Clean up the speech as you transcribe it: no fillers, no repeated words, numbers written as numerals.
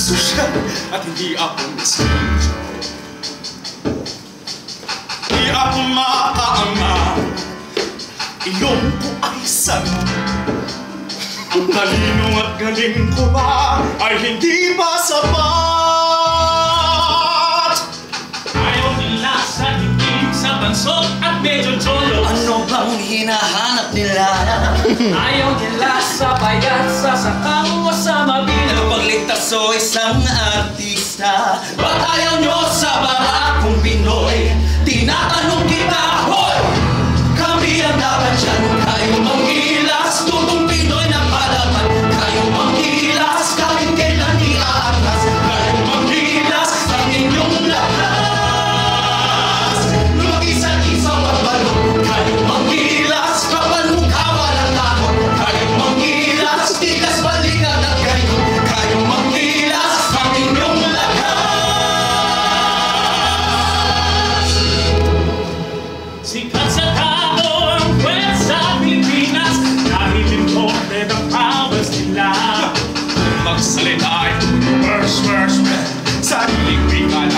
sosyal at hindi ako miskinyo. Di ako maaama, ilong ko ay sana. Ang talino at galing ko ba ay hindi pa sapat. Ayaw nila sa titig, sa bansot at medyo cholos. Ano bang hinahanap nila? Ayaw nila sa bayat, sa sakang o sa mabila. Ano bang ligtas o isang artista? Ba't ayaw nyo sa barakong Pinoy? Tinatanong kita, hoy! Kami ang dapat dyan, kayo manghilas. Tutong Pinoy na palaman, kayo manghilas. Kahit kailan iaatras, kayo manghilas. Ang inyong lakas, mag-isa't-isaw at balong. Kayo manghilas, kapal mukha walang takot. Kayo manghilas, tigas balikan at kayo. Kayo manghilas, ang inyong lakas. Sikat sa tao ang kwet sa Pilipinas, dahil imported ang powers nila. Magsalita ay verse, sariling wika